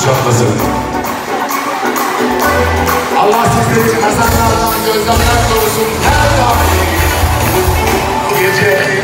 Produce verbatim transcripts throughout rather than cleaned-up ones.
çatlasın. Allah sizleri kazanlardan, gözlemler korusun. Her daim bu gece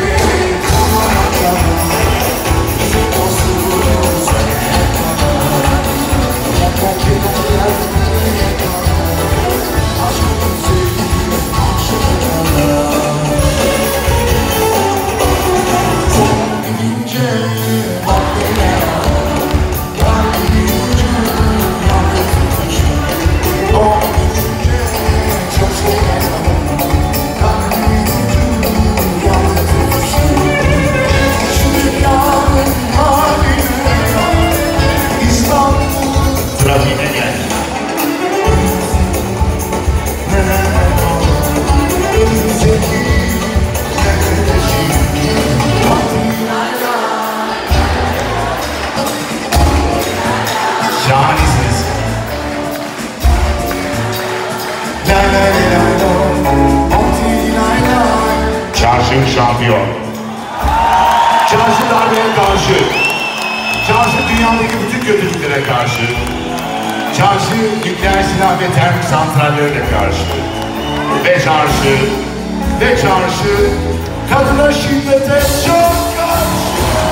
şahanesiniz. Çarşı şampiyon. Çarşı darbeye karşı. Çarşı dünyadaki bütün kötülüklere karşı. Çarşı nükleer silah ve termik santrallere karşı. Ve çarşı, ve çarşı kadına şiddete çok karşı.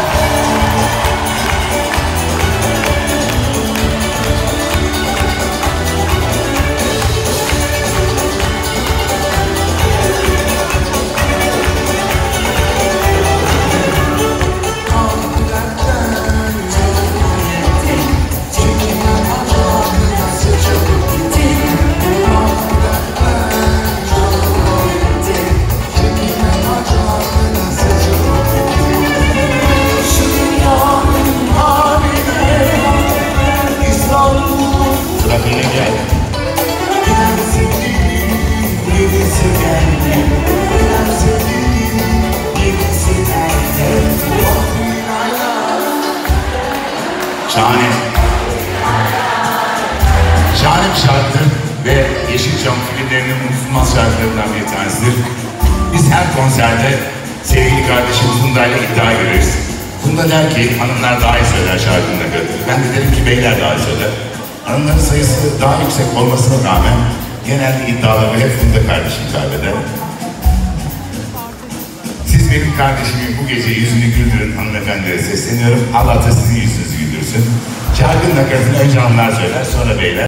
Şahane. Şahane bir şarkıdır ve Yeşilçam filmlerinin unutulmaz şarkılarından bir tanesidir. Biz her konserde sevgili kardeşim Funda'yla iddia görürüz. Funda der ki hanımlar daha iyi söyler şarkının nakaratını. Ben de derim ki beyler daha iyi söyler. Hanımların sayısı daha yüksek olmasına rağmen genelde iddiaları hep Funda kardeşim kaybeder. Siz benim kardeşimin bu gece yüzünü güldürün hanımefendilere sesleniyorum. Allah da sizin yüzünüzü güldürsün. Şarkının nakaratını önce hanımlar söyler, sonra beyler.